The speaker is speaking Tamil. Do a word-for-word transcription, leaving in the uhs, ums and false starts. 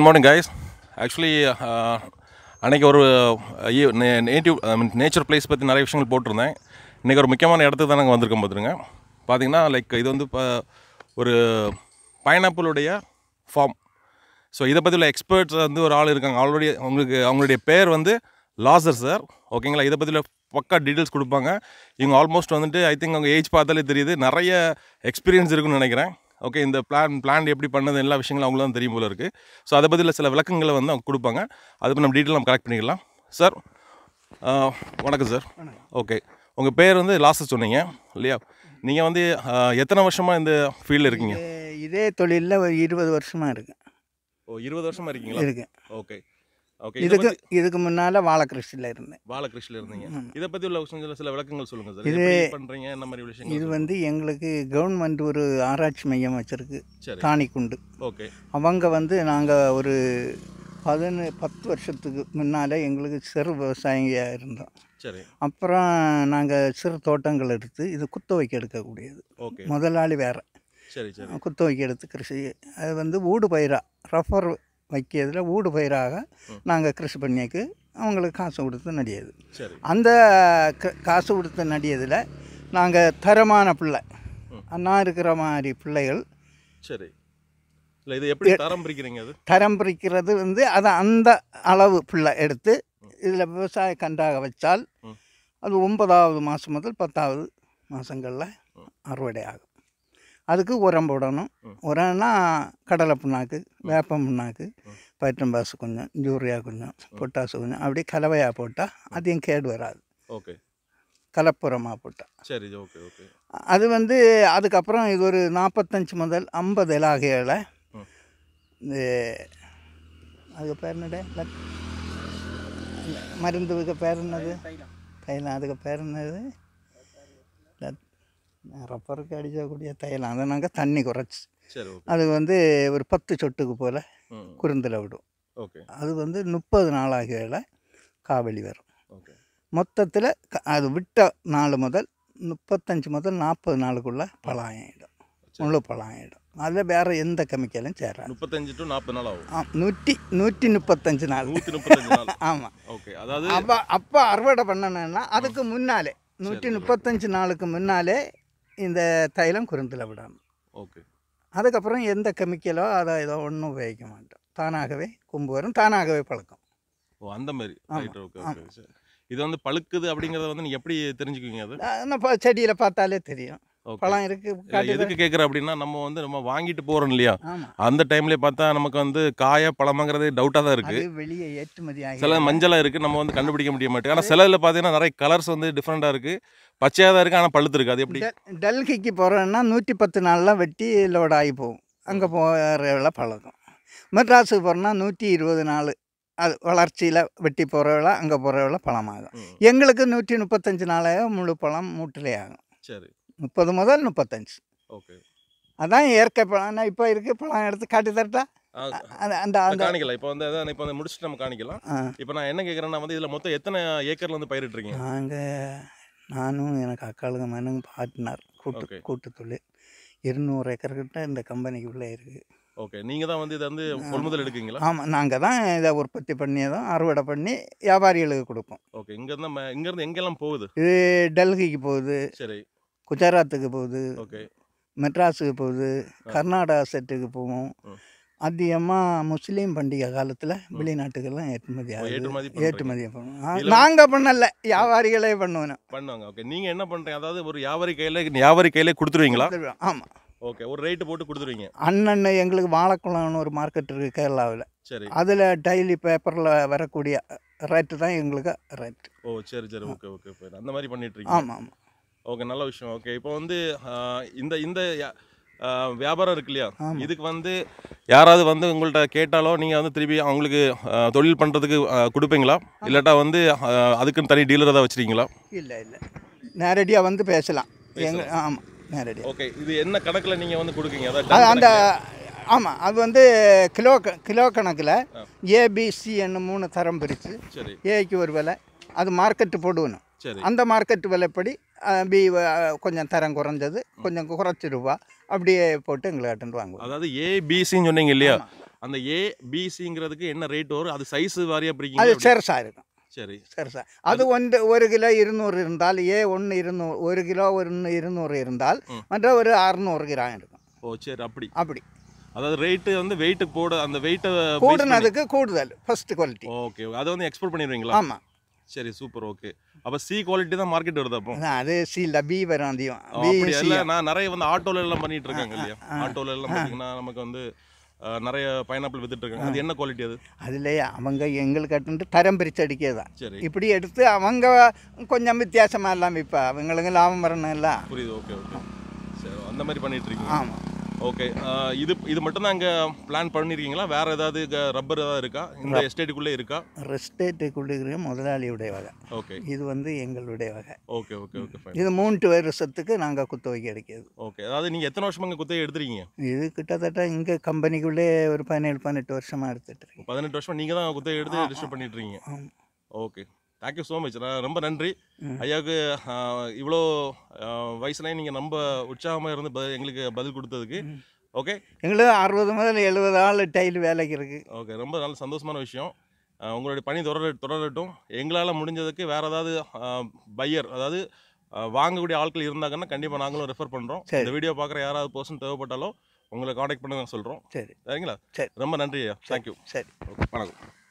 Morning guys. ஆக்சுவலி அன்றைக்கி ஒரு native I mean nature place பற்றி நிறைய விஷயங்கள் போட்டிருந்தேன். இன்றைக்கி ஒரு முக்கியமான இடத்துக்கு தான் நாங்கள் வந்திருக்கோம் பார்த்துருங்க. பார்த்திங்கன்னா லைக் இது வந்து இப்போ ஒரு பைனாப்பிளுடைய ஃபார்ம். ஸோ இதை பற்றி உள்ள எக்ஸ்பர்ட்ஸ் வந்து ஒரு ஆள் இருக்காங்க ஆல்ரெடி. அவங்களுக்கு அவங்களுடைய பேர் வந்து லாசர் சார். ஓகேங்களா? இதை பற்றியில் பக்கா டீட்டெயில்ஸ் கொடுப்பாங்க. இவங்க ஆல்மோஸ்ட் வந்துட்டு ஐ திங்க் அவங்க ஏஜ் பார்த்தாலே தெரியுது, நிறைய எக்ஸ்பீரியன்ஸ் இருக்குன்னு நினைக்கிறேன். ஓகே, இந்த பிளான் பிளான் எப்படி பண்ணது எல்லா விஷயங்களும் அவங்களுக்கு தான் தெரியும் போல இருக்குது. ஸோ அதை பற்றியில் சில விளக்கங்களை வந்து அவங்க கொடுப்பாங்க. அதை பற்றி நம்ம டீட்டெயில் நம்ம கலெக்ட் பண்ணிக்கலாம். சார் வணக்கம் சார். ஓகே, உங்கள் பேர் வந்து லாசர் சொன்னீங்க இல்லையா? நீங்கள் வந்து எத்தனை வருஷமாக இந்த ஃபீல்டில் இருக்கீங்க? இதே தொழிலில் ஒரு இருபது வருஷமாக இருக்கேன். ஓ, இருபது வருஷமாக இருக்கீங்களா? இருக்கேன். Okay okay. இதுக்கு இதுக்கு முன்னால் வாழைக்கிருஷ்டியில் இருந்தேன். வாழைக்கிருஷ்டியில் இருந்தீங்க. இதை பற்றி உள்ள சில சில விளக்கங்கள் சொல்லுங்கள் சார். இது பண்ணுறீங்க என்ன மாதிரி விஷயங்கள்? இது வந்து எங்களுக்கு கவர்மெண்ட் ஒரு ஆராய்ச்சி மையம் வச்சுருக்கு, தானிக்குண்டு. ஓகே. அவங்க வந்து நாங்கள் ஒரு பதினு பத்து வருஷத்துக்கு முன்னால் எங்களுக்கு சிறு விவசாயியாக இருந்தோம். சரி. அப்புறம் நாங்கள் சிறு தோட்டங்கள் எடுத்து இது குத்த வைக்க எடுக்கக்கூடியது. ஓகே. முதலாளி வேறு. சரி சரி. குத்த வைக்க எடுத்து கிருஷி அது வந்து ஊடு பயிராக ரஃபர் வைக்கிறதுல ஊடு பயிராக நாங்கள் கிருஷி பண்ணிக்கு அவங்களுக்கு காசு கொடுத்து நடியது. அந்த காசு கொடுத்து நடியதில் நாங்கள் தரமான பிள்ளை அண்ணா இருக்கிற மாதிரி பிள்ளைகள். சரி. இல்லை, இது எப்படி தரம் பிரிக்கிறீங்க? அது தரம் பிரிக்கிறது வந்து அதை அந்த அளவு பிள்ளை எடுத்து இதில் விவசாய கன்றாக வச்சால் அது ஒன்பதாவது மாதம் முதல் பத்தாவது மாதங்களில் அறுவடை ஆகும். அதுக்கு உரம் போடணும். உரம்னா கடலை புண்ணாக்கு, வேப்ப புண்ணாக்கு, பைட்டம்பாசு கொஞ்சம், யூரியா கொஞ்சம், பொட்டாசு கொஞ்சம், அப்படியே கலவையாக போட்டால் அதையும் கேடு வராது. ஓகே. கலப்புரமாக போட்டால். சரி. Okay okay. அது வந்து அதுக்கப்புறம் இது ஒரு நாற்பத்தஞ்சு முதல் ஐம்பது இலாகையில் இந்த அதுக்கு பேர் என்னடே மருந்துக்கு பேர் என்னது? தைலம். அதுக்கு பேர் என்னது? ரப்பருக்கு அடிக்கக்கூடிய தைலம். அதை நாங்கள் தண்ணி குறைச்சி அது வந்து ஒரு பத்து சொட்டுக்கு போல் குருந்தில் விடும். ஓகே. அது வந்து முப்பது நாளாகியில் காவலி வரும். மொத்தத்தில் அது விட்ட நாள் முதல் முப்பத்தஞ்சு முதல் நாற்பது நாளுக்குள்ளே பழம் ஆகிடும், முழு பழம் ஆகிடும். அதில் வேறு எந்த கெமிக்கலும் சேராது. முப்பத்தஞ்சு டு நாற்பது நாள் ஆகும். ஆ, நூற்றி நூற்றி முப்பத்தஞ்சு நாள். நூற்றி முப்பத்தஞ்சு நாள். ஆமாம். ஓகே. அதாவது அப்போ அப்போ அறுவடை பண்ணணுன்னா அதுக்கு முன்னாலே நூற்றி முப்பத்தஞ்சு நாளுக்கு முன்னாலே இந்த தைலம் குருந்தில் விடணும். ஓகே. அதுக்கப்புறம் எந்த கெமிக்கலோ அதை ஏதோ ஒன்றும் உபயோகிக்க மாட்டோம். தானாகவே கொம்பு வரும், தானாகவே பழக்கம். ஓ, அந்த மாதிரி. ரைட். Okay okay. சரி. இது வந்து பழுக்குது அப்படிங்கிறத வந்து நீங்கள் எப்படி தெரிஞ்சுக்குவீங்க? அது நம்ம செடியில் பார்த்தாலே தெரியும் பழம் இருக்குது. எதுக்கு கேட்குறேன் அப்படின்னா, நம்ம வந்து நம்ம வாங்கிட்டு போகிறோம் இல்லையா, அந்த டைம்லேயே பார்த்தா நமக்கு வந்து காய பழமாங்கிறது டவுட்டாக தான் இருக்குது. வெளியே ஏற்றுமதி ஆகி சில மஞ்சளாக இருக்குது, நம்ம வந்து கண்டுபிடிக்க முடிய மாட்டேங்குது. ஆனால் சிலதில் பார்த்தீங்கன்னா நிறைய கலர்ஸ் வந்து டிஃப்ரெண்ட்டாக இருக்குது, பச்சையாக தான் இருக்குது, ஆனால் பழுத்து இருக்குது. அது எப்படி? டெல்லிக்கு போகிறோன்னா நூற்றி பத்து நாள்லாம் வெட்டி லோட் ஆகி போகும், அங்கே போகிற பழக்கம். மெட்ராஸுக்கு போகிறோன்னா நூற்றி இருபது நாள் அது வளர்ச்சியில் வெட்டி போகிறவள அங்கே போகிறவள பழமாகும். எங்களுக்கு நூற்றி முப்பத்தஞ்சு நாளாக முழு பழம் மூட்டிலே ஆகும். சரி. முப்பது முதல் முப்பத்தஞ்சு. ஓகே. அதான் இயற்கை பழம். நான் இப்போ இருக்குது பழம் எடுத்து காட்டி தரட்டா? அந்த அந்த காணிக்கலாம். இப்போ வந்து அதான் இப்போ வந்து முடிச்சுட்டு நம்ம காணிக்கலாம். இப்போ நான் என்ன கேட்குறேன்னா வந்து இதில் மொத்தம் எத்தனை ஏக்கரில் வந்து பயிரிட்டுருக்கீங்க? நாங்கள் நானும் எனக்கு அக்காளுங்க மனுங்க பார்ட்னர் கூட்டு கூட்டு தொழில் இருநூறு ஏக்கர்கிட்ட இந்த கம்பெனிக்கு உள்ளே இருக்குது. ஓகே. நீங்கள் தான் வந்து இதை வந்து கொள்முதல் எடுக்கீங்களா? ஆமாம், நாங்கள் தான் இதை உற்பத்தி பண்ணியதும் அறுவடை பண்ணி வியாபாரிகளுக்கு கொடுப்போம். ஓகே. இங்கேருந்து நம்ம இங்கேருந்து எங்கெல்லாம் போகுது? இது டெல்லிக்கு போகுது, சரி, குஜராத்துக்கு போகுது, ஓகே, மெட்ராஸுக்கு போகுது, கர்நாடகா செட்டுக்கு போவோம். அதிகமாக முஸ்லீம் பண்டிகை காலத்தில் வெளிநாட்டுக்கெல்லாம் ஏற்றுமதி ஆகுது. ஏற்றுமதி பண்ணுவோம். நாங்கள் பண்ணல, வியாபாரிகளே பண்ணுவோம் பண்ணுவாங்க. ஓகே. நீங்கள் என்ன பண்ணுறீங்க? அதாவது ஒரு வியாபாரி கையில் வியாபாரி கையிலே கொடுத்துருவீங்களா? ஆமாம். ஓகே. ஒரு ரேட்டு போட்டு கொடுத்துருவீங்க. அண்ணன் எங்களுக்கு வாழைக்குளம்னு ஒரு மார்க்கெட் இருக்குது கேரளாவில். சரி. அதில் டெய்லி பேப்பரில் வரக்கூடிய ரேட்டு தான் எங்களுக்கு ரேட்டு. ஓ, சரி சரி. Okay okay. அந்த மாதிரி பண்ணிட்டு இருக்கீங்க. ஆமாம் ஆமாம். ஓகே, நல்ல விஷயம். ஓகே. இப்போ வந்து இந்த இந்த வியாபாரம் இருக்கு இல்லையா, இதுக்கு வந்து யாராவது வந்து உங்கள்கிட்ட கேட்டாலோ நீங்கள் வந்து திருப்பி அவங்களுக்கு தொழில் பண்ணுறதுக்கு கொடுப்பீங்களா? இல்லாட்டா வந்து அதுக்குன்னு தனி டீலர் தான் வச்சுருக்கீங்களா? இல்லை இல்லை, நேரடியாக வந்து பேசலாம். எங்கள் ஆமாம், நேரடியாக. ஓகே. இது என்ன கணக்கில் நீங்கள் வந்து கொடுக்கீங்க? அதாவது அந்த ஆமாம், அது வந்து கிலோ கிலோ கணக்கில் ஏபிசி என்ன மூணு தரம் பிரித்து, ஏக்கு ஒரு விலை, அது மார்க்கெட்டு போடுவணும். அந்த மார்க்கெட் விலைப்படி பி கொஞ்சம் தரம் குறைஞ்சது, கொஞ்சம் குறைச்சி ரூபா அப்படியே போட்டு எங்களை அட்டெண்ட் வாங்குவோம். அதாவது ஏபிசின்னு சொன்னீங்க இல்லையா, அந்த ஏ பிசிங்கிறதுக்கு என்ன ரேட் வரும்? அது சைஸ் வாரியாக அது பிரிக்கிங்க? செருசா இருக்கும். சரி செருசா அது ஒன்று ஒரு கிலோ இருநூறு இருந்தால் ஏ ஒன்று இருநூறு ஒரு கிலோ ஒன்று இருநூறு இருந்தால் மற்ற ஒரு அறுநூறு கிராம் இருக்கும். ஓ சரி அப்படி அப்படி அதாவது ரேட்டு வந்து வெயிட்டு போட அந்த வெயிட்டை கூடுனதுக்கு கூடுதல் ஃபர்ஸ்ட் குவாலிட்டி. ஓகே அதை வந்து எக்ஸ்போர்ட் பண்ணிடுவீங்களா? ஆமாம். சரி சூப்பர். ஓகே அப்போ சி குவாலிட்டி தான் மார்க்கெட் வருது அப்போ? அது சீல பி வரும் அதிகம். அப்படி இல்லை நான் நிறைய வந்து ஆட்டோல எல்லாம் பண்ணிட்டு இருக்காங்க இல்லையா? ஆட்டோல எல்லாம் பார்த்தீங்கன்னா நமக்கு வந்து அஹ், நிறைய பைனாப்பிள் வித்துட்டு இருக்காங்க. அது என்ன குவாலிட்டி அது? அதுலேயே அவங்க எங்களுக்கு கட்டு தரம் பிரித்து அடிக்கிறது தான். சரி இப்படி எடுத்து அவங்க கொஞ்சம் வித்தியாசமாக எல்லாம் இப்போ அவங்களுக்கு லாபம் வரணும் இல்லை. புரியுது. ஓகே ஓகே சரி அந்த மாதிரி பண்ணிட்டு இருக்கீங்க. ஆமாம். ஓகே இது இது மட்டும் தான் இங்கே பிளான் பண்ணியிருக்கீங்களா? வேறு ஏதாவது ரப்பர் ஏதாவது இருக்கா இந்த எஸ்டேட்டுக்குள்ளே இருக்கா? ரெஸ்டேட்டுக்குள்ள முதலாளியுடைய வகை, ஓகே இது வந்து எங்களுடைய வகை. Okay okay okay fine. இது மூன்று வருஷத்துக்கு நாங்கள் குத்தகைக்கு அடிக்கிறது. ஓகே அதாவது நீங்கள் எத்தனை வருஷமா இங்கே குத்தகை எடுத்துருக்கீங்க? இது கிட்டத்தட்ட இங்கே கம்பெனிக்குள்ளே ஒரு பதினேழு பதினெட்டு வருஷமாக எடுத்துட்டு இருக்கேன். பதினெட்டு வருஷமா நீங்கள் தான் குத்தகை எடுத்து ரிஜிஸ்டர் பண்ணிட்டு இருக்கீங்க. ஆமாம். Okay thank you so much. நான் ரொம்ப நன்றி ஐயாவுக்கு. இவ்வளோ வயசுலேயும் நீங்கள் ரொம்ப உற்சாகமாக இருந்து ப எங்களுக்கு பதில் கொடுத்ததுக்கு. ஓகே எங்களுக்கு அறுபது முதல் எழுபது ஆள் டைல் வேலைக்கு இருக்குது. ஓகே ரொம்ப நல்ல சந்தோஷமான விஷயம். அஹ், உங்களுடைய பணி தொடர தொடரட்டும். எங்களால் முடிஞ்சதுக்கு வேறு ஏதாவது பையர் அதாவது அஹ், வாங்கக்கூடிய ஆட்கள் இருந்தாங்கன்னா கண்டிப்பாக நாங்களும் ரெஃபர் பண்ணுறோம். இந்த வீடியோ பார்க்குற யாராவது பர்சன் தேவைப்பட்டாலும் உங்களை காண்டாக்ட் பண்ண சொல்கிறோம். சரி சரிங்களா? சரி ரொம்ப நன்றி ஐயா. தேங்க்யூ. சரி ஓகே வணக்கம்.